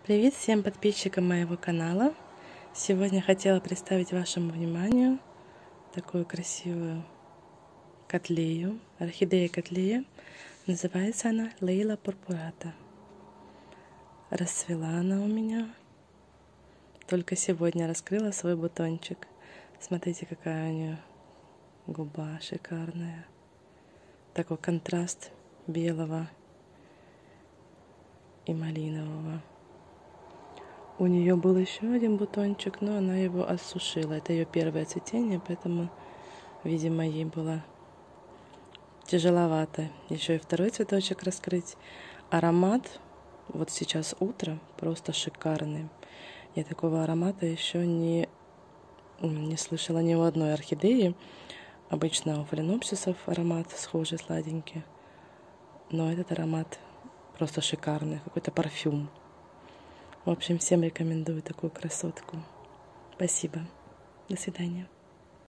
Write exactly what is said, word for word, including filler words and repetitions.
Привет всем подписчикам моего канала. Сегодня хотела представить вашему вниманию такую красивую котлею, орхидея котлея. Называется она Лейла Пурпурата. Расцвела она у меня. Только сегодня раскрыла свой бутончик. Смотрите, какая у нее губа шикарная. Такой контраст белого и малинового. У нее был еще один бутончик, но она его осушила. Это ее первое цветение, поэтому, видимо, ей было тяжеловато еще и второй цветочек раскрыть. Аромат, вот сейчас утро, просто шикарный. Я такого аромата еще не, не слышала ни у одной орхидеи. Обычно у фаленопсисов аромат схожий, сладенький. Но этот аромат просто шикарный, какой-то парфюм. В общем, всем рекомендую такую красотку. Спасибо. До свидания.